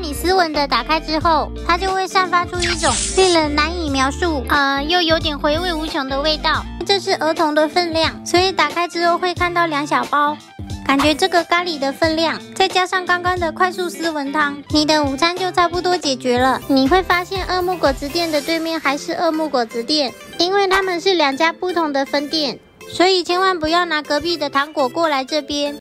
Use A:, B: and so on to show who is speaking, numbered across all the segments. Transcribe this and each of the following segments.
A: 你斯文的打开之后，它就会散发出一种令人难以描述，又有点回味无穷的味道。这是儿童的分量，所以打开之后会看到2小包。感觉这个咖喱的分量，再加上刚刚的快速斯文汤，你的午餐就差不多解决了。你会发现恶木果子店的对面还是恶木果子店，因为他们是2家不同的分店，所以千万不要拿隔壁的糖果过来这边。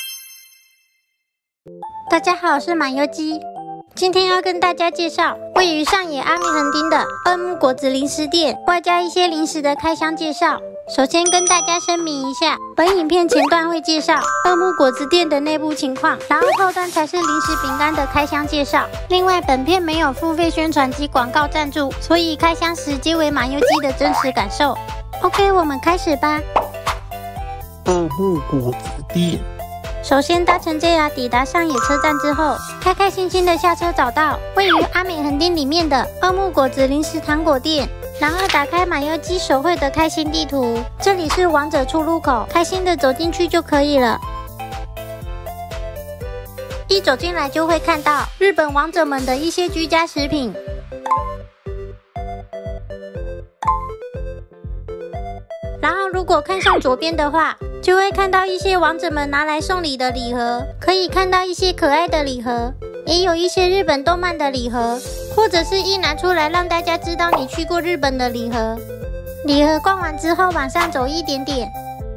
A: 大家好，我是马油鸡，今天要跟大家介绍位于上野阿米横町的恶木果子零食店，外加一些零食的开箱介绍。首先跟大家声明一下，本影片前段会介绍恶木果子店的内部情况，然后后段才是零食饼干的开箱介绍。另外，本片没有付费宣传及广告赞助，所以开箱时皆为马油鸡的真实感受。OK， 我们开始吧。
B: 恶木果子店。
A: 首先搭乘 JR 抵达上野车站之后，开开心心的下车，找到位于阿美横町里面的恶木果子零食糖果店。然后打开马油鸡手绘的开心地图，这里是王者出入口，开心的走进去就可以了。一走进来就会看到日本王者们的一些居家食品。然后如果看向左边的话，就会看到一些王者们拿来送礼的礼盒，可以看到一些可爱的礼盒，也有一些日本动漫的礼盒。或者是一拿出来让大家知道你去过日本的礼盒。礼盒逛完之后往上走一点点，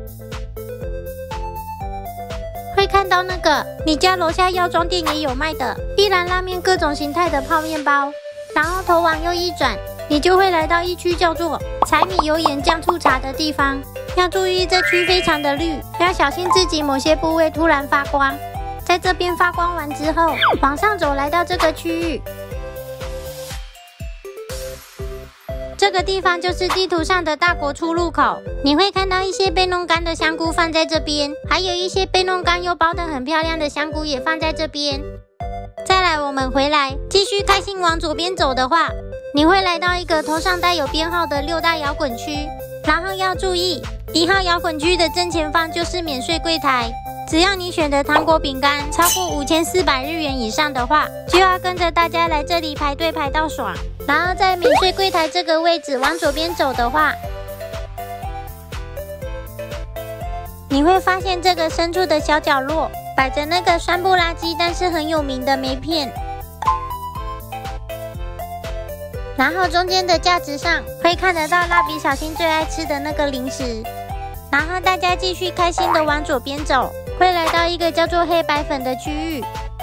A: 会看到那个你家楼下药妆店也有卖的一兰拉面各种形态的泡面包。然后头往右一转，你就会来到一区叫做柴米油盐酱醋茶的地方。要注意这区非常的绿，要小心自己某些部位突然发光。在这边发光完之后，往上走来到这个区域。这个地方就是地图上的大国出入口，你会看到一些被弄干的香菇放在这边，还有一些被弄干又包得很漂亮的香菇也放在这边。再来，我们回来继续开心往左边走的话，你会来到一个头上带有编号的6大摇滚区，然后要注意1号摇滚区的正前方就是免税柜台。只要你选的糖果饼干超过5400日元以上的话，就要跟着大家来这里排队排到爽。然后在免税柜台这个位置往左边走的话，你会发现这个深处的小角落摆着那个酸不拉几但是很有名的梅片。然后中间的架子上会看得到蜡笔小新最爱吃的那个零食。然后大家继续开心的往左边走，会来到一个叫做黑白粉的区域。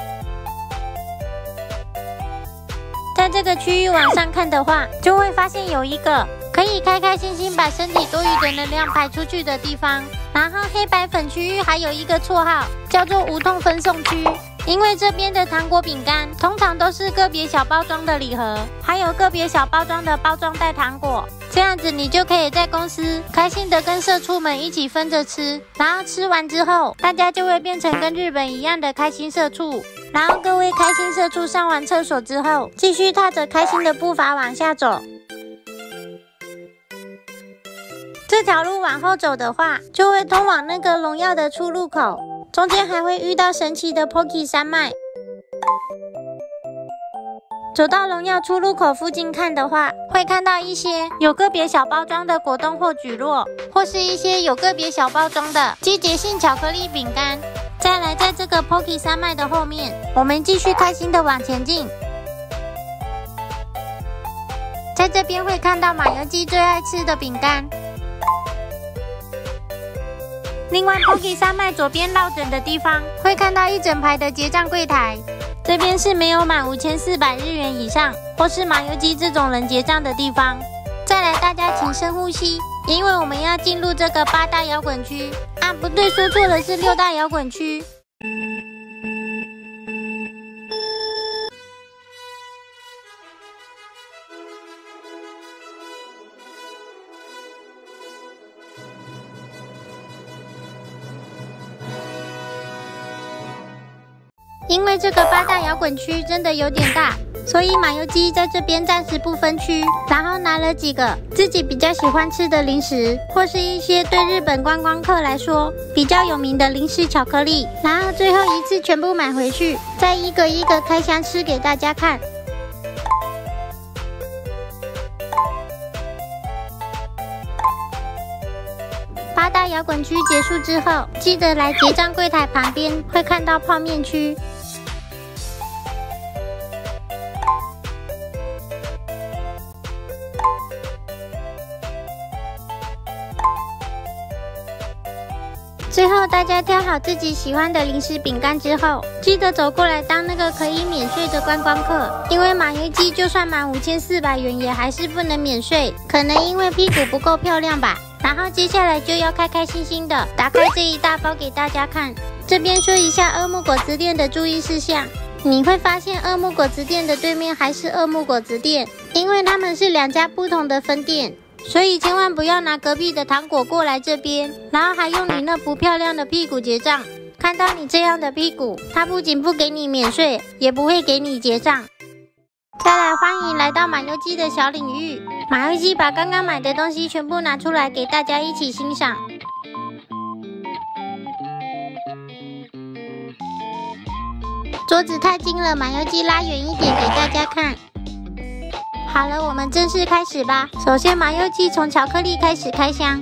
A: 在这个区域往上看的话，就会发现有一个可以开开心心把身体多余的能量排出去的地方。然后黑白粉区域还有一个绰号叫做无痛分送区，因为这边的糖果饼干通常都是个别小包装的礼盒，还有个别小包装的包装袋糖果，这样子你就可以在公司开心的跟社畜们一起分着吃，然后吃完之后大家就会变成跟日本一样的开心社畜。然后各位开心社畜上完厕所之后，继续踏着开心的步伐往下走。这条路往后走的话，就会通往那个荣耀的出入口，中间还会遇到神奇的 Pocky 山脉。走到荣耀出入口附近看的话，会看到一些有个别小包装的果冻或蒟蒻，或是一些有个别小包装的季节性巧克力饼干。再来，在这个 Pocky 山脉的后面，我们继续开心的往前进。在这边会看到马油鸡最爱吃的饼干。另外 Pocky 山脉左边绕枕的地方，会看到一整排的结账柜台。这边是没有满5400日元以上，或是马油鸡这种人结账的地方。再来，大家请深呼吸，因为我们要进入这个8大摇滚区啊，不对，说错了，是6大摇滚区。因为这个8大摇滚区真的有点大， 所以马油基在这边暂时不分区，然后拿了几个自己比较喜欢吃的零食，或是一些对日本观光客来说比较有名的零食巧克力，然后最后一次全部买回去，再一个一个开箱吃给大家看。八大摇滚区结束之后，记得来结账柜台旁边会看到泡面区。最后大家挑好自己喜欢的零食饼干之后，记得走过来当那个可以免税的观光客，因为马油基就算满5400元也还是不能免税，可能因为屁股不够漂亮吧。然后接下来就要开开心心的打开这一大包给大家看。这边说一下恶木果子店的注意事项，你会发现恶木果子店的对面还是恶木果子店，因为他们是2家不同的分店，所以千万不要拿隔壁的糖果过来这边，然后还用你那不漂亮的屁股结账。看到你这样的屁股，他不仅不给你免税，也不会给你结账。再来，欢迎来到马油基的小领域。马油基把刚刚买的东西全部拿出来给大家一起欣赏。桌子太近了，马油基拉远一点给大家看。好了，我们正式开始吧。首先，马油基从巧克力开始开箱。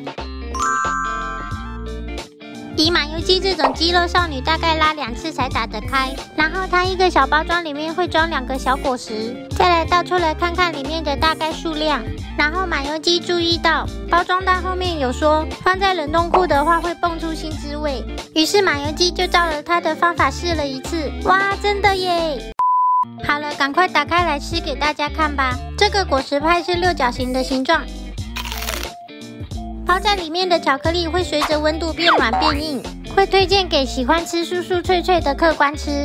A: 以马油基这种肌肉少女，大概拉2次才打得开。然后它一个小包装里面会装2个小果实，再来倒出来看看里面的大概数量。然后马油基注意到包装袋后面有说放在冷冻库的话会蹦出新滋味，于是马油基就照了它的方法试了一次。哇，真的耶！好了，赶快打开来吃给大家看吧。这个果实派是6角形的形状。包在里面的巧克力会随着温度变软变硬，会推荐给喜欢吃酥酥脆脆的客官吃。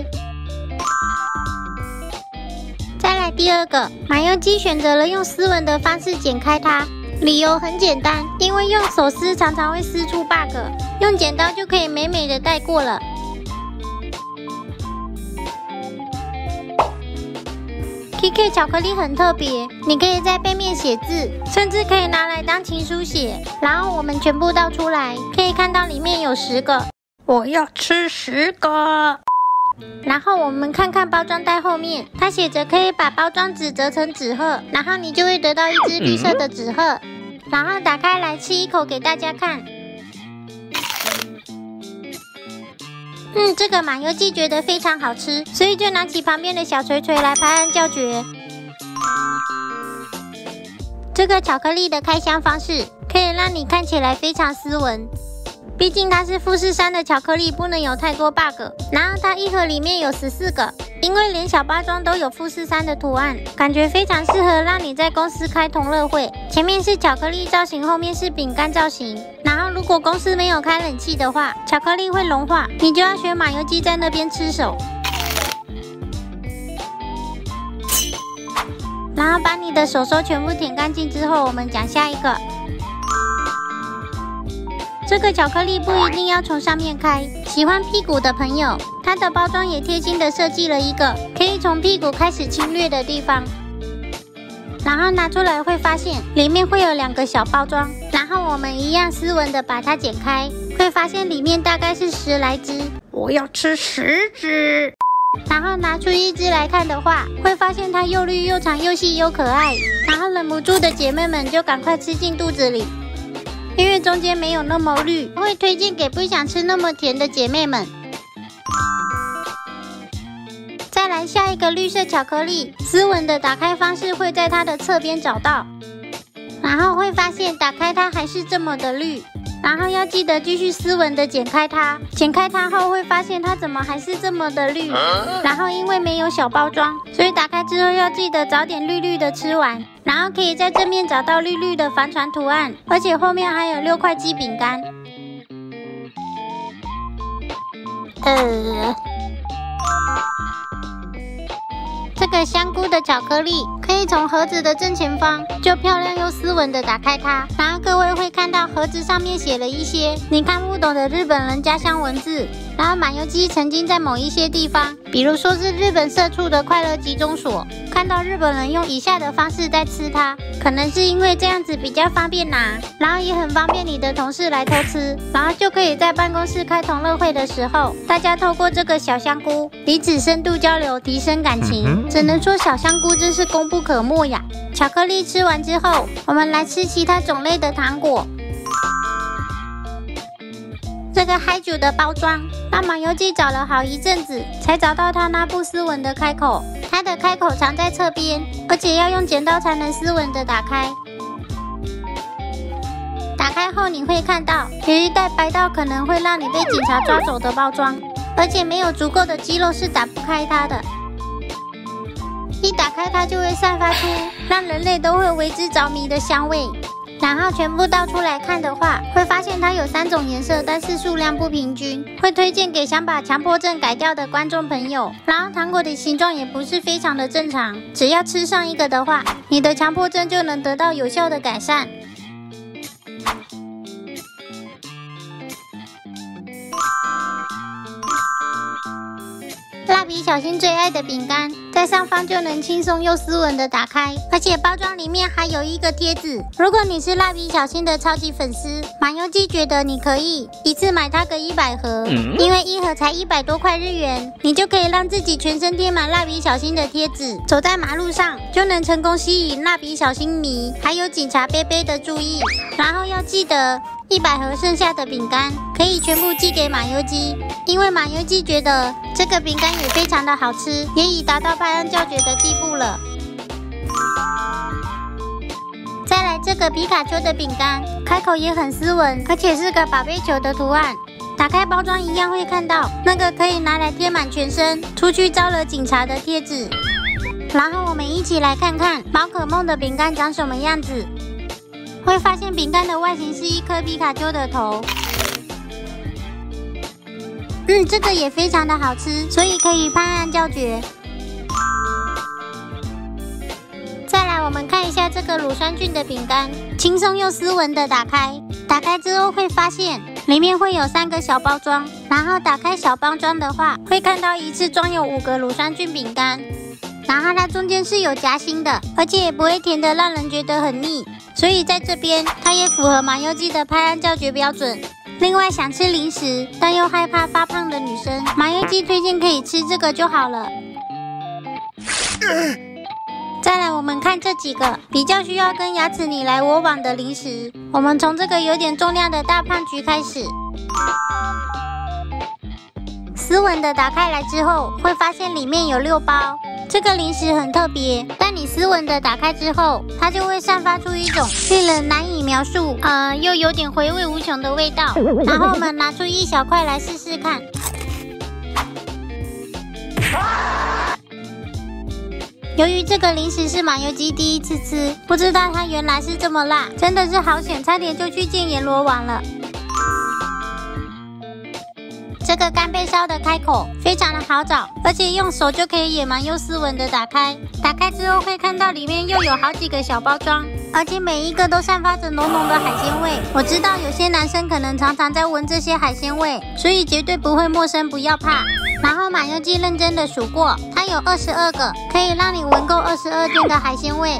A: 再来第2个，马油基选择了用丝纹的方式剪开它，理由很简单，因为用手撕常常会撕出 bug， 用剪刀就可以美美的带过了。KK 巧克力很特别，你可以在背面写字，甚至可以拿来当情书写。然后我们全部倒出来，可以看到里面有10个。我要吃10个。然后我们看看包装袋后面，它写着可以把包装纸折成纸鹤，然后你就会得到一只绿色的纸鹤。然后打开来吃一口给大家看。这个马油基觉得非常好吃，所以就拿起旁边的小锤锤来拍案叫绝。这个巧克力的开箱方式可以让你看起来非常斯文，毕竟它是富士山的巧克力，不能有太多 bug。然后它一盒里面有14个，因为连小包装都有富士山的图案，感觉非常适合让你在公司开同乐会。前面是巧克力造型，后面是饼干造型。然后如果公司没有开冷气的话，巧克力会融化，你就要学马油基在那边吃手。然后把你的手全部舔干净之后，我们讲下一个。这个巧克力不一定要从上面开，喜欢屁股的朋友，它的包装也贴心的设计了一个可以从屁股开始侵略的地方。然后拿出来会发现里面会有2个小包装，然后我们一样斯文的把它剪开，会发现里面大概是10来只。我要吃10只。然后拿出1只来看的话，会发现它又绿又长又细又可爱，然后忍不住的姐妹们就赶快吃进肚子里，因为中间没有那么绿，会推荐给不想吃那么甜的姐妹们。再来下一个绿色巧克力，斯文的打开方式会在它的侧边找到，然后会发现打开它还是这么的绿，然后要记得继续斯文的剪开它，剪开它后会发现它怎么还是这么的绿，然后因为没有小包装，所以打开之后要记得早点绿绿的吃完，然后可以在正面找到绿绿的帆船图案，而且后面还有6块鸡饼干。这个香菇的巧克力可以从盒子的正前方就漂亮又斯文的打开它，然后各位会看到盒子上面写了一些你看不懂的日本人家乡文字， 然后马油基曾经在某一些地方，比如说是日本社畜的快乐集中所，看到日本人用以下的方式在吃它，可能是因为这样子比较方便拿，然后也很方便你的同事来偷吃，然后就可以在办公室开同乐会的时候，大家透过这个小香菇彼此深度交流，提升感情。只能说小香菇真是功不可没呀。巧克力吃完之后，我们来吃其他种类的糖果。这个嗨酒的包装，让马油基找了好一阵子，才找到它那不斯文的开口。它的开口藏在侧边，而且要用剪刀才能斯文的打开。打开后你会看到有一袋白到可能会让你被警察抓走的包装，而且没有足够的肌肉是打不开它的。一打开它就会散发出让人类都会为之着迷的香味。然后全部倒出来看的话，会发现它有3种颜色，但是数量不平均，会推荐给想把强迫症改掉的观众朋友。然后糖果的形状也不是非常的正常，只要吃上一个的话，你的强迫症就能得到有效的改善。蜡笔小新最爱的饼干，在上方就能轻松又斯文的打开，而且包装里面还有一个贴纸。如果你是蜡笔小新的超级粉丝，马油基觉得你可以一次买它个100盒，因为1盒才100多块日元，你就可以让自己全身贴满蜡笔小新的贴纸，走在马路上就能成功吸引蜡笔小新迷还有警察贝贝的注意。然后要记得100盒剩下的饼干可以全部寄给马油基，因为马油基觉得这个饼干也非常的好吃，也已达到拍案叫绝的地步了。再来这个皮卡丘的饼干，开口也很斯文，而且是个宝贝球的图案。打开包装一样会看到那个可以拿来贴满全身，出去招惹警察的贴纸。然后我们一起来看看宝可梦的饼干长什么样子。会发现饼干的外形是一颗皮卡丘的头。这个也非常的好吃，所以可以拍案叫绝。再来我们看一下这个乳酸菌的饼干，轻松又斯文的打开。打开之后会发现里面会有3个小包装，然后打开小包装的话，会看到一次装有5个乳酸菌饼干。然后它中间是有夹心的，而且也不会甜的让人觉得很腻，所以在这边它也符合马油基的拍案叫绝标准。另外想吃零食但又害怕发胖的女生，马油基推荐可以吃这个就好了。再来我们看这几个比较需要跟牙齿你来我往的零食，我们从这个有点重量的大胖橘开始。斯文的打开来之后，会发现里面有6包。这个零食很特别，但你斯文的打开之后，它就会散发出一种令人难以描述，又有点回味无穷的味道。然后我们拿出一小块来试试看。由于这个零食是马油基第一次吃，不知道它原来是这么辣，真的是好险，差点就去见阎罗王了。这个干贝烧的开口非常的好找，而且用手就可以野蛮又斯文的打开。打开之后会看到里面又有好几个小包装，而且每一个都散发着浓浓的海鲜味。我知道有些男生可能常常在闻这些海鲜味，所以绝对不会陌生，不要怕。然后马油基认真的数过，它有22个，可以让你闻够22天的海鲜味。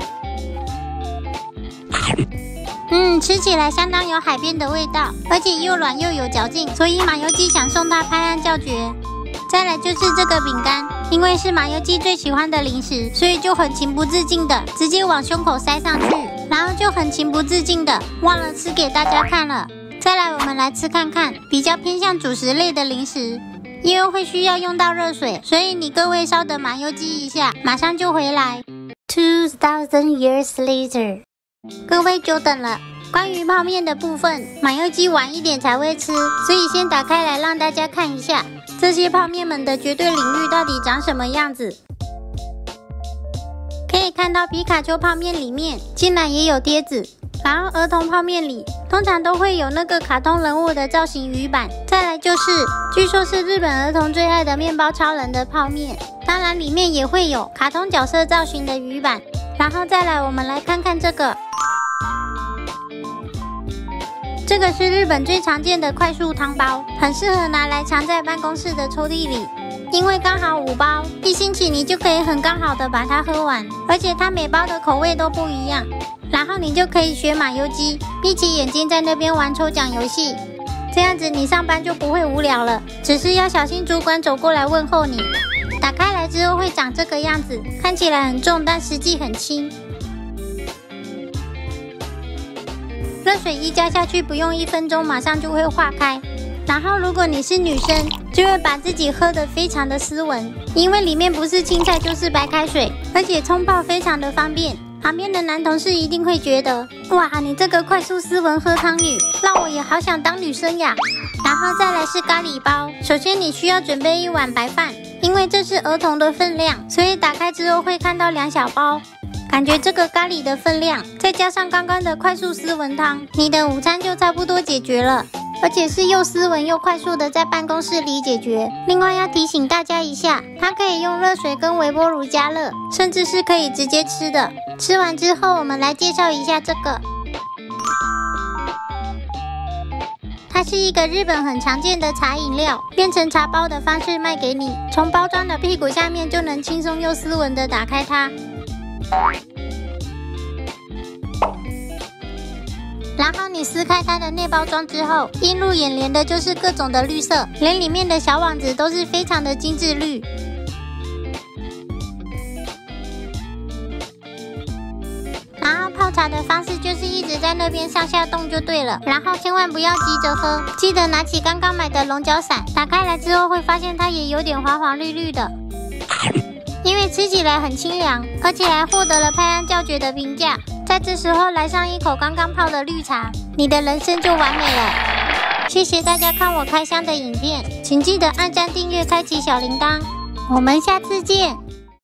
A: 吃起来相当有海边的味道，而且又软又有嚼劲，所以马油基想送它拍案叫绝。再来就是这个饼干，因为是马油基最喜欢的零食，所以就很情不自禁的直接往胸口塞上去，然后就很情不自禁的忘了吃给大家看了。再来我们来吃看看比较偏向主食类的零食，因为会需要用到热水，所以你各位稍等马油基一下，马上就回来。2000 years later， 各位久等了。关于泡面的部分，马油基晚一点才会吃，所以先打开来让大家看一下这些泡面们的绝对领域到底长什么样子。可以看到皮卡丘泡面里面竟然也有贴纸，然后儿童泡面里通常都会有那个卡通人物的造型鱼板。再来就是据说是日本儿童最爱的面包超人的泡面，当然里面也会有卡通角色造型的鱼板。然后再来我们来看看这个这个是日本最常见的快速汤包，很适合拿来藏在办公室的抽屉里，因为刚好5包，1星期你就可以很刚好的把它喝完，而且它每包的口味都不一样。然后你就可以学马优基，闭起眼睛在那边玩抽奖游戏，这样子你上班就不会无聊了，只是要小心主管走过来问候你。打开来之后会长这个样子，看起来很重，但实际很轻。热水一加下去，不用1分钟，马上就会化开。然后如果你是女生，就会把自己喝得非常的斯文，因为里面不是青菜就是白开水，而且冲泡非常的方便。旁边的男同事一定会觉得，哇，你这个快速斯文喝汤女，让我也好想当女生呀。然后再来是咖喱包，首先你需要准备1碗白饭，因为这是儿童的分量，所以打开之后会看到2小包。感觉这个咖喱的分量，再加上刚刚的快速斯文汤，你的午餐就差不多解决了，而且是又斯文又快速的在办公室里解决。另外要提醒大家一下，它可以用热水跟微波炉加热，甚至是可以直接吃的。吃完之后，我们来介绍一下这个。它是一个日本很常见的茶饮料，变成茶包的方式卖给你，从包装的屁股下面就能轻松又斯文的打开它。然后你撕开它的内包装之后，映入眼帘的就是各种的绿色，连里面的小网子都是非常的精致绿。然后泡茶的方式就是一直在那边上下动就对了，然后千万不要急着喝，记得拿起刚刚买的龙角散，打开来之后会发现它也有点黄黄绿绿的。因为吃起来很清凉，而且还获得了拍案叫绝的评价。在这时候来上一口刚刚泡的绿茶，你的人生就完美了。谢谢大家看我开箱的影片，请记得按赞、订阅、开启小铃铛。我们下次见。